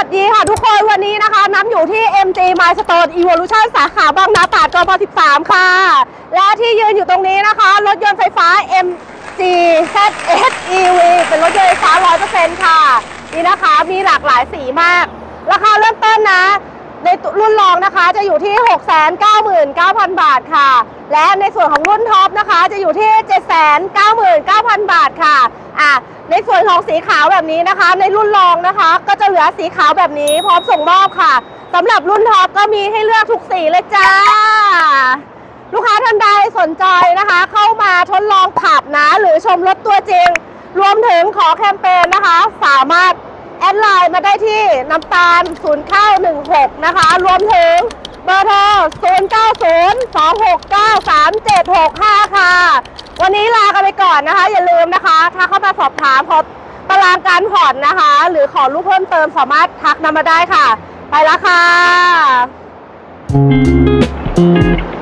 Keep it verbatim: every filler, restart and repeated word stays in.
ดีค่ะทุกคนวันนี้นะคะน้ำอยู่ที่ เอ็ม จี Milestone Evolution สาขาบางนาตราดกม สิบสาม ค่ะและที่ยืนอยู่ตรงนี้นะคะรถยนต์ไฟฟ้า เอ็ม จี แซด เอส อี วี เป็นรถยนต์ไฟฟ้า ร้อยเปอร์เซ็นต์ ค่ะนี่นะคะมีหลากหลายสีมากราคาเริ่มต้นนะในรุ่นรองนะคะจะอยู่ที่ หกแสนเก้าหมื่นเก้าพัน บาทค่ะและในส่วนของรุ่นท็อปนะคะจะอยู่ที่ เจ็ดแสนเก้าหมื่นเก้าพัน บาทค่ะอ่ะในส่วนของสีขาวแบบนี้นะคะในรุ่นรองนะคะก็จะเหลือสีขาวแบบนี้พร้อมส่งมอบค่ะสำหรับรุ่นท็อปก็มีให้เลือกทุกสีเลยจ้าลูกค้าท่านใดสนใจนะคะเข้ามาทดลองขับนะหรือชมรถตัวจริงรวมถึงขอแคมเปญนะคะสามารถแอดไลน์มาได้ที่น้ำตาลศูนย์เก้าหนึ่งหกนะคะรวมถึงเบอร์โทรศูนย์ เก้า ศูนย์ สอง หก เก้า สาม เจ็ด หก ห้าค่ะวันนี้ลากันไปก่อนนะคะอย่าลืมนะคะถ้าเข้ามาสอบถามขอตารางการผ่อนนะคะหรือขอรูปเพิ่มเติมสามารถทักนำมาได้ค่ะไปแล้วค่ะ